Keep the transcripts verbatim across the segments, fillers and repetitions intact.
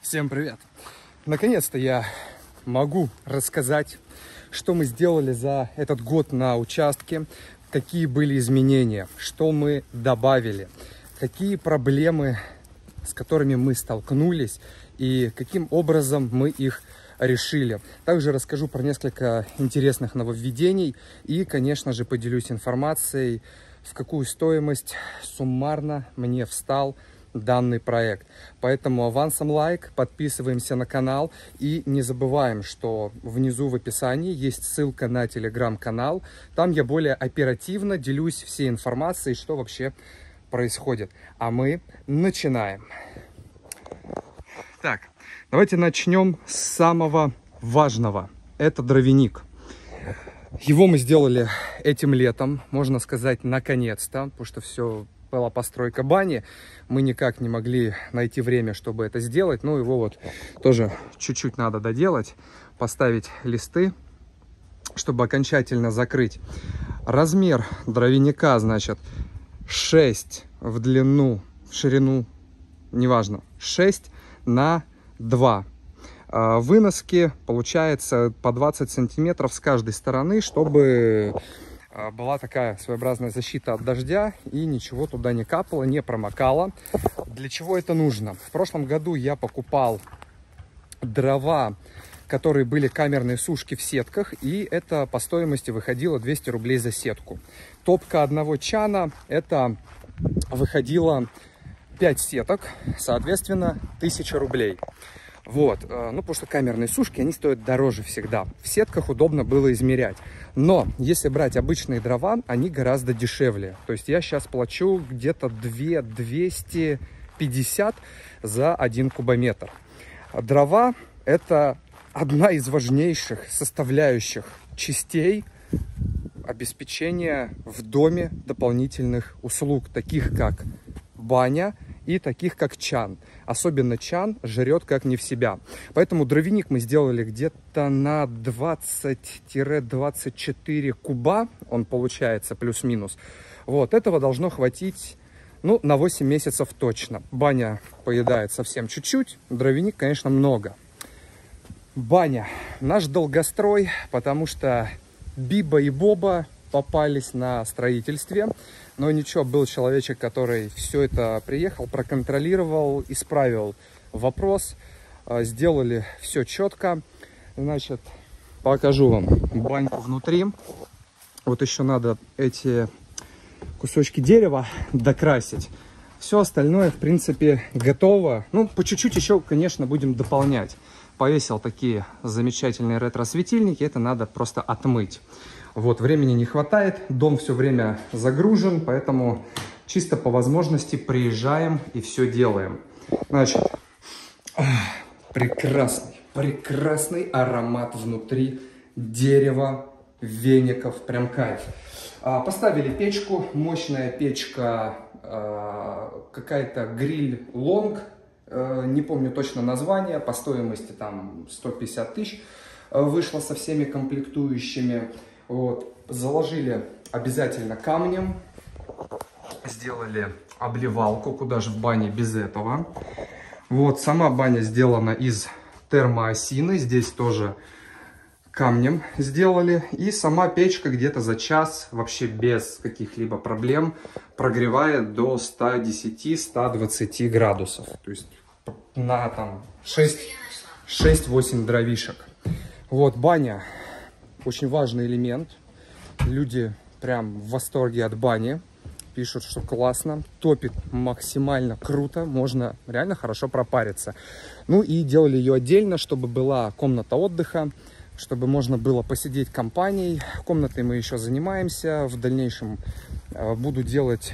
Всем привет! Наконец-то я могу рассказать, что мы сделали за этот год на участке, какие были изменения, что мы добавили, какие проблемы, с которыми мы столкнулись и каким образом мы их решили. Также расскажу про несколько интересных нововведений и, конечно же, поделюсь информацией, в какую стоимость суммарно мне встал данный проект. Поэтому авансом лайк, подписываемся на канал и не забываем, что внизу в описании есть ссылка на телеграм-канал. Там я более оперативно делюсь всей информацией, что вообще происходит. А мы начинаем. Так, давайте начнем с самого важного. Это дровяник. Его мы сделали этим летом, можно сказать, наконец-то, потому что все... была постройка бани, мы никак не могли найти время, чтобы это сделать. Ну, его вот тоже чуть-чуть надо доделать, поставить листы, чтобы окончательно закрыть. Размер дровяника, значит, шесть в длину, в ширину, неважно, шесть на два. Выноски получается по двадцать сантиметров с каждой стороны, чтобы была такая своеобразная защита от дождя и ничего туда не капало, не промокало. Для чего это нужно? В прошлом году я покупал дрова, которые были камерные сушки в сетках, и это по стоимости выходило двести рублей за сетку. Топка одного чана это выходило пять сеток, соответственно тысяча рублей. Вот, ну потому что камерные сушки, они стоят дороже всегда. В сетках удобно было измерять. Но если брать обычные дрова, они гораздо дешевле. То есть я сейчас плачу где-то две тысячи двести пятьдесят за один кубометр. Дрова – это одна из важнейших составляющих частей обеспечения в доме дополнительных услуг, таких как баня и таких как чан. Особенно чан жрет как не в себя. Поэтому дровяник мы сделали где-то на двадцать-двадцать четыре куба. Он получается плюс-минус. Вот, этого должно хватить, ну, на восемь месяцев точно. Баня поедает совсем чуть-чуть. Дровяник, конечно, много. Баня. Наш долгострой, потому что Биба и Боба попались на строительстве. Но ничего, был человечек, который все это приехал, проконтролировал, исправил вопрос. Сделали все четко. Значит, покажу вам баньку внутри. Вот еще надо эти кусочки дерева докрасить. Все остальное, в принципе, готово. Ну, по чуть-чуть еще, конечно, будем дополнять. Повесил такие замечательные ретро-светильники. Это надо просто отмыть. Вот, времени не хватает, дом все время загружен, поэтому чисто по возможности приезжаем и все делаем. Значит, прекрасный, прекрасный аромат внутри, дерева, веников, прям кайф. Поставили печку, мощная печка, какая-то гриль лонг, не помню точно название, по стоимости там сто пятьдесят тысяч вышло со всеми комплектующими. Вот, заложили обязательно камнем, сделали обливалку, куда же в бане без этого. Вот, сама баня сделана из термоосины, здесь тоже камнем сделали. И сама печка где-то за час, вообще без каких-либо проблем, прогревает до ста десяти — ста двадцати градусов. То есть на там шесть-восемь дровишек. Вот, баня. Очень важный элемент. Люди прям в восторге от бани. Пишут, что классно. Топит максимально круто. Можно реально хорошо пропариться. Ну и делали ее отдельно, чтобы была комната отдыха, чтобы можно было посидеть компанией. Комнатой мы еще занимаемся. В дальнейшем буду делать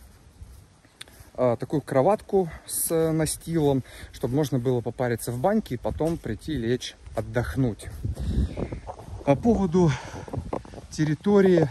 такую кроватку с настилом, чтобы можно было попариться в баньке и потом прийти лечь отдохнуть. По поводу территории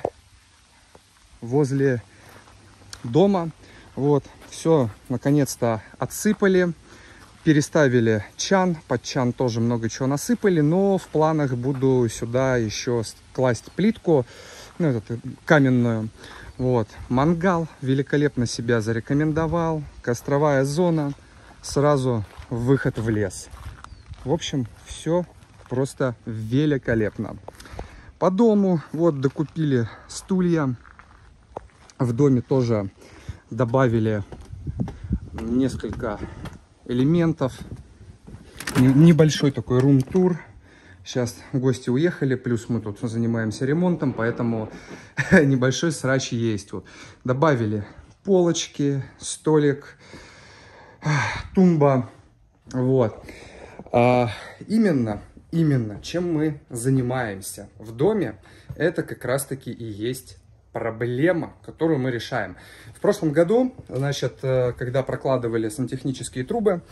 возле дома, вот, все наконец-то отсыпали, переставили чан, под чан тоже много чего насыпали, но в планах буду сюда еще класть плитку, ну, этот, каменную. Вот, мангал великолепно себя зарекомендовал, костровая зона, сразу выход в лес. В общем, все просто великолепно. По дому вот докупили стулья. В доме тоже добавили несколько элементов. Небольшой такой рум-тур. Сейчас гости уехали, плюс мы тут занимаемся ремонтом, поэтому небольшой срач есть. Вот. Добавили полочки, столик, тумба. Вот. А, именно, именно чем мы занимаемся в доме, это как раз-таки и есть проблема, которую мы решаем. В прошлом году, значит, когда прокладывали сантехнические трубы,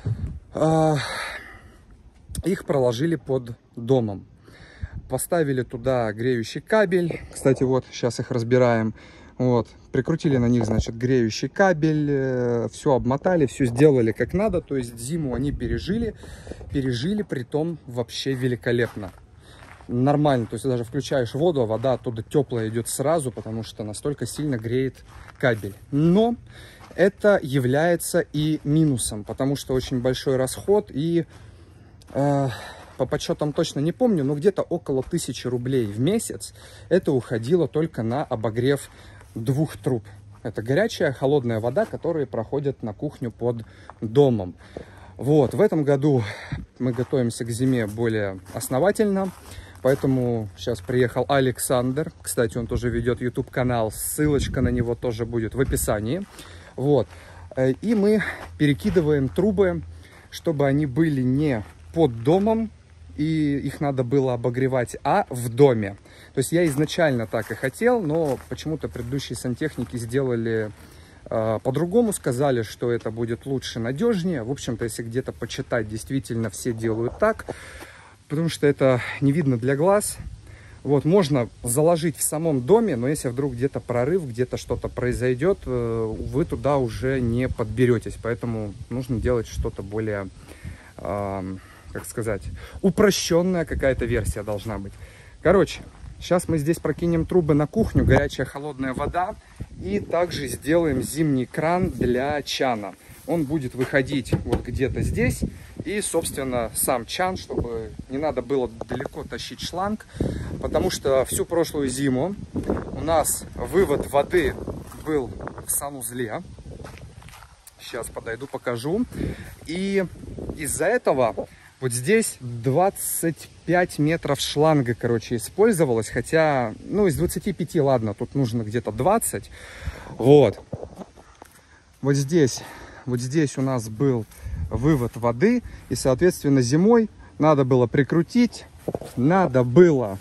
их проложили под домом. Поставили туда греющий кабель. Кстати, вот сейчас их разбираем. Вот, прикрутили на них, значит, греющий кабель, все обмотали, все сделали как надо. То есть зиму они пережили, пережили, притом вообще великолепно. Нормально, то есть даже включаешь воду, а вода оттуда теплая идет сразу, потому что настолько сильно греет кабель. Но это является и минусом, потому что очень большой расход, и э, по подсчетам точно не помню, но где-то около тысячи рублей в месяц это уходило только на обогрев двух труб. Это горячая, холодная вода, которые проходят на кухню под домом. Вот, в этом году мы готовимся к зиме более основательно. Поэтому сейчас приехал Александр. Кстати, он тоже ведет YouTube канал. Ссылочка на него тоже будет в описании. Вот. И мы перекидываем трубы, чтобы они были не под домом, и их надо было обогревать, а в доме. То есть я изначально так и хотел, но почему-то предыдущие сантехники сделали э, по-другому. Сказали, что это будет лучше, надежнее. В общем-то, если где-то почитать, действительно все делают так. Потому что это не видно для глаз. Вот, можно заложить в самом доме, но если вдруг где-то прорыв, где-то что-то произойдет, вы туда уже не подберетесь. Поэтому нужно делать что-то более, э, как сказать, упрощенная какая-то версия должна быть. Короче, сейчас мы здесь прокинем трубы на кухню, горячая холодная вода. И также сделаем зимний кран для чана. Он будет выходить вот где-то здесь. И, собственно, сам чан, чтобы не надо было далеко тащить шланг. Потому что всю прошлую зиму у нас вывод воды был в санузле. Сейчас подойду, покажу. И из-за этого вот здесь двадцать пять метров шланга, короче, использовалось. Хотя, ну, из двадцати пяти, ладно, тут нужно где-то двадцать. Вот. Вот здесь, вот здесь у нас был вывод воды, и, соответственно, зимой надо было прикрутить, надо было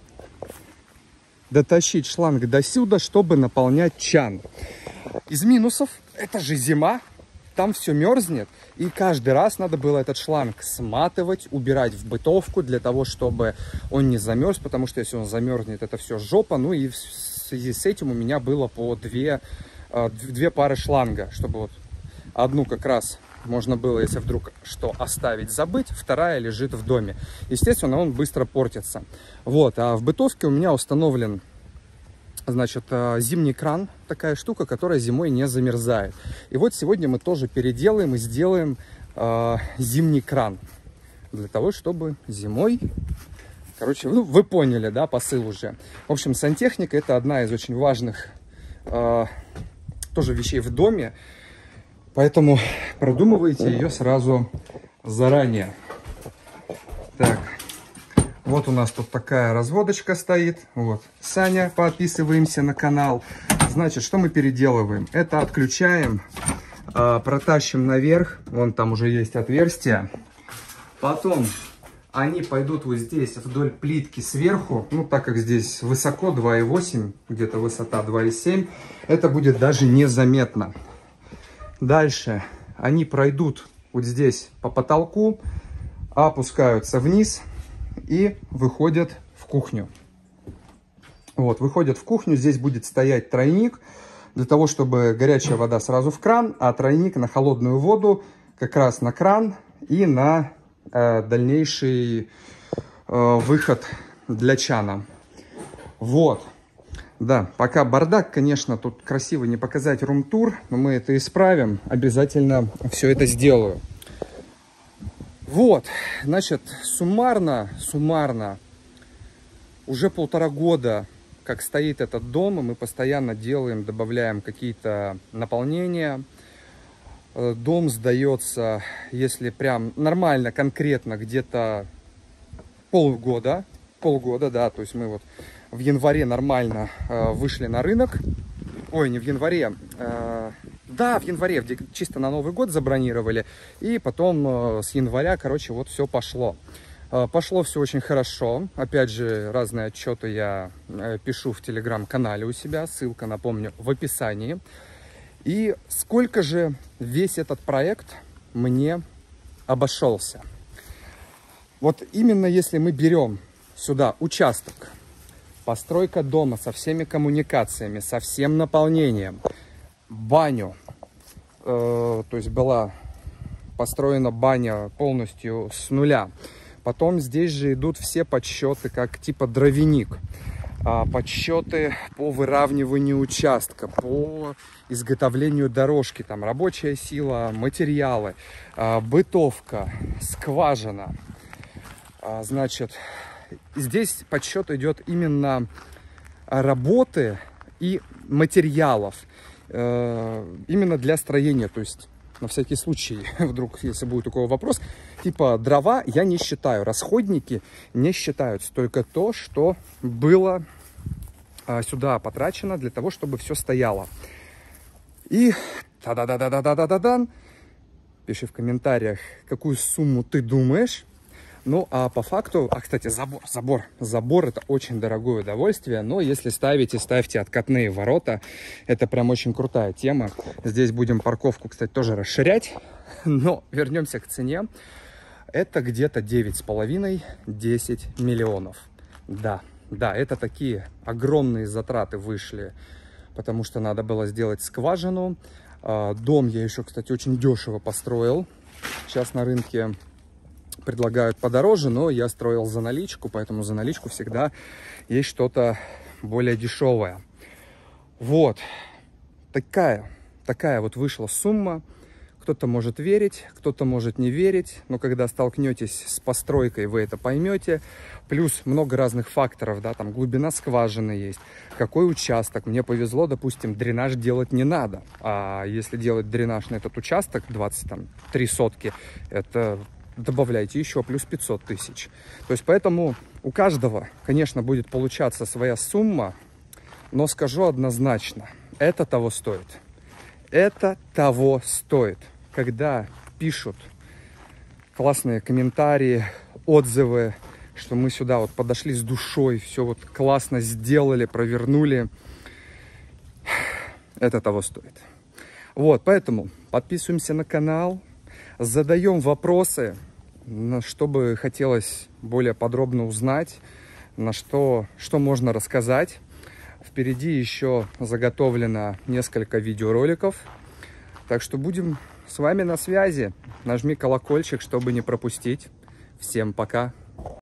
дотащить шланг до сюда, чтобы наполнять чан. Из минусов, это же зима, там все мерзнет, и каждый раз надо было этот шланг сматывать, убирать в бытовку, для того, чтобы он не замерз, потому что если он замерзнет, это все жопа. Ну и в связи с этим у меня было по две, две пары шланга, чтобы вот одну как раз можно было, если вдруг что, оставить, забыть. Вторая лежит в доме. Естественно, он быстро портится. Вот. А в бытовке у меня установлен, значит, зимний кран. Такая штука, которая зимой не замерзает. И вот сегодня мы тоже переделаем и сделаем э, зимний кран. Для того, чтобы зимой... Короче, ну, вы поняли, да, посыл уже. В общем, сантехника — это одна из очень важных э, тоже вещей в доме. Поэтому продумывайте ее сразу заранее. Так, вот у нас тут такая разводочка стоит. Вот, Саня, подписываемся на канал. Значит, что мы переделываем? Это отключаем, э, протащим наверх. Вон там уже есть отверстие. Потом они пойдут вот здесь вдоль плитки сверху. Ну, так как здесь высоко, два и восемь, где-то высота два и семь, это будет даже незаметно. Дальше они пройдут вот здесь по потолку, опускаются вниз и выходят в кухню. Вот, выходят в кухню, здесь будет стоять тройник, для того, чтобы горячая вода сразу в кран, а тройник на холодную воду, как раз на кран и на э, дальнейший э, выход для чана. Вот. Да, пока бардак, конечно, тут красиво не показать рум-тур, но мы это исправим, обязательно все это сделаю. Вот, значит, суммарно, суммарно, уже полтора года, как стоит этот дом, и мы постоянно делаем, добавляем какие-то наполнения. Дом сдается, если прям нормально, конкретно, где-то полгода, полгода, да, то есть мы вот в январе нормально э, вышли на рынок, ой, не в январе, э, да, в январе, в, чисто на Новый год забронировали, и потом э, с января, короче, вот все пошло. Э, пошло все очень хорошо, опять же, разные отчеты я э, пишу в телеграм-канале у себя, ссылка, напомню, в описании. И сколько же весь этот проект мне обошелся? Вот именно если мы берем сюда участок, постройка дома со всеми коммуникациями, со всем наполнением, баню, э, то есть была построена баня полностью с нуля. Потом здесь же идут все подсчеты, как типа дровяник. Подсчеты по выравниванию участка, по изготовлению дорожки, там рабочая сила, материалы, бытовка, скважина. Значит, здесь подсчет идет именно работы и материалов, именно для строения, то есть на всякий случай, вдруг, если будет такой вопрос, типа дрова я не считаю, расходники не считаются, только то, что было а, сюда потрачено для того, чтобы все стояло. И та-да-да-да-да-да-да-дан, пиши в комментариях, какую сумму ты думаешь. Ну, а по факту, а, кстати, забор, забор, забор это очень дорогое удовольствие, но если ставите, ставьте откатные ворота, это прям очень крутая тема. Здесь будем парковку, кстати, тоже расширять, но вернемся к цене. Это где-то девять с половиной — десять миллионов. Да, да, это такие огромные затраты вышли, потому что надо было сделать скважину. Дом я еще, кстати, очень дешево построил. Сейчас на рынке предлагают подороже, но я строил за наличку, поэтому за наличку всегда есть что-то более дешевое. Вот такая, такая вот вышла сумма. Кто-то может верить, кто-то может не верить, но когда столкнетесь с постройкой, вы это поймете. Плюс много разных факторов, да, там глубина скважины есть, какой участок. Мне повезло, допустим, дренаж делать не надо, а если делать дренаж на этот участок двадцать три сотки, это добавляйте еще плюс пятьсот тысяч. То есть поэтому у каждого, конечно, будет получаться своя сумма, но скажу однозначно, это того стоит. Это того стоит. Когда пишут классные комментарии, отзывы, что мы сюда вот подошли с душой, все вот классно сделали, провернули, это того стоит. Вот, поэтому подписываемся на канал, задаем вопросы, на что бы хотелось более подробно узнать, на что, что можно рассказать. Впереди еще заготовлено несколько видеороликов, так что будем с вами на связи. Нажми колокольчик, чтобы не пропустить. Всем пока!